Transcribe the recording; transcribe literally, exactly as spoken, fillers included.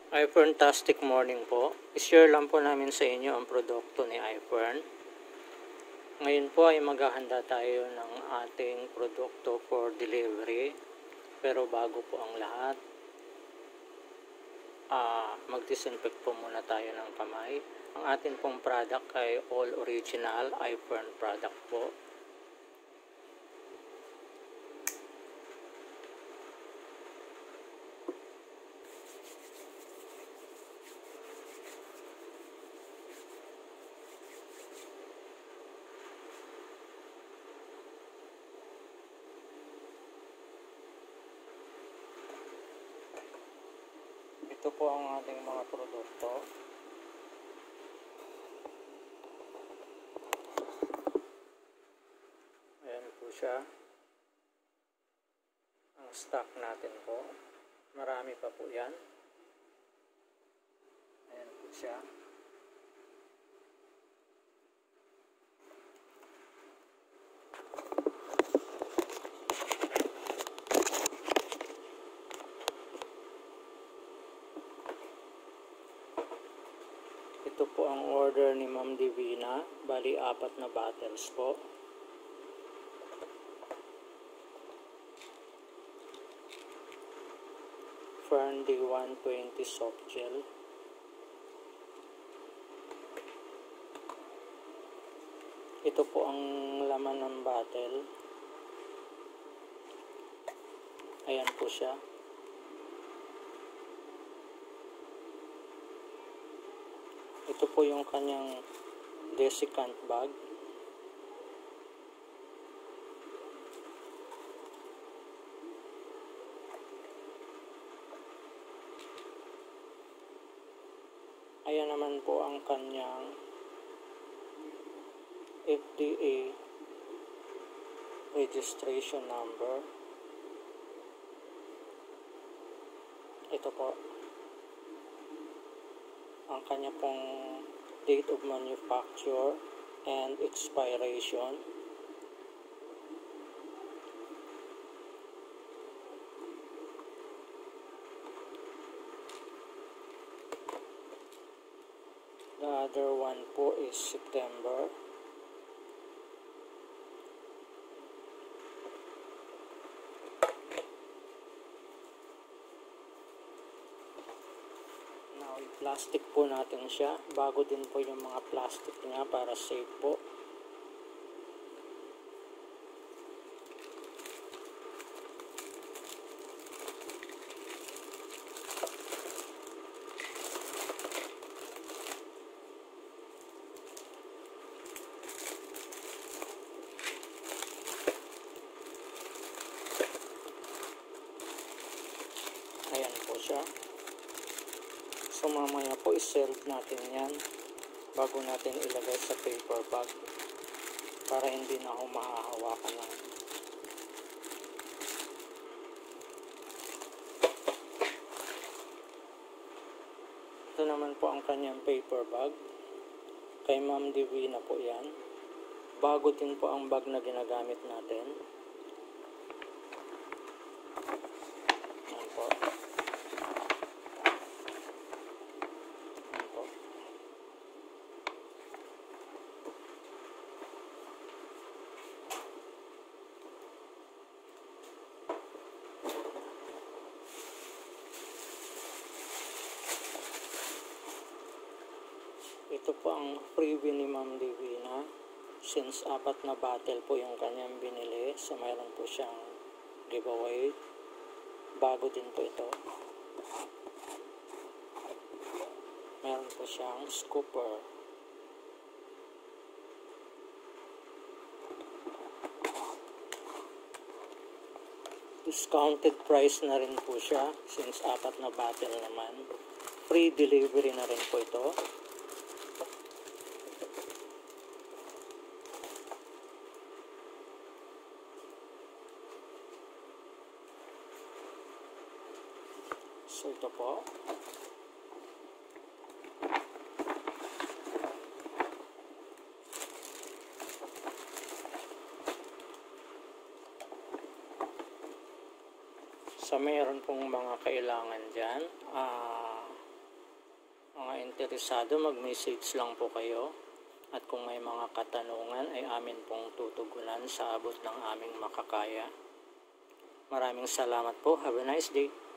iFern tastic morning po. I-share lang po namin sa inyo ang produkto ni iFern. Ngayon po ay maghahanda tayo ng ating produkto for delivery. Pero bago po ang lahat, uh, mag-disinfect po muna tayo ng kamay. Ang ating pong product ay all original iFern product po. Ito po ang ating mga produkto. Ayan po siya. Ang stock natin po. Marami pa po yan. Ayan po siya. Ito po ang order ni Ma'am Divina, bali apat na bottles po. Fern D one twenty soft gel. Ito po ang laman ng bottle. Ayan po siya. Ito po yung kanyang desiccant bag. Ayan naman po ang kanyang F D A registration number. Ito po ang kanya pong date of manufacture and expiration. The other one po is September. Now, i-plastic po natin siya. Bago din po yung mga plastic niya para safe po. Ayan po siya. So mamaya po i-serve natin yan bago natin ilagay sa paper bag para hindi na ako mahahawakan ng ito naman po ang kanyang paper bag. Kay Ma'am Divina po yan. Bago din po ang bag na ginagamit natin. Yan po. Ito po ang freebie ni Ma'am Divina. Since apat na bottle po yung kanyang binili, so mayroon po siyang giveaway. Bago din po ito. Mayroon po siyang scooper. Discounted price na rin po siya since apat na bottle naman. Free delivery na rin po ito. So ito po. So mayroon pong mga kailangan dyan. Ah... Uh, interesado, mag-message lang po kayo. At kung may mga katanungan ay amin pong tutugunan sa abot ng aming makakaya. Maraming salamat po. Have a nice day.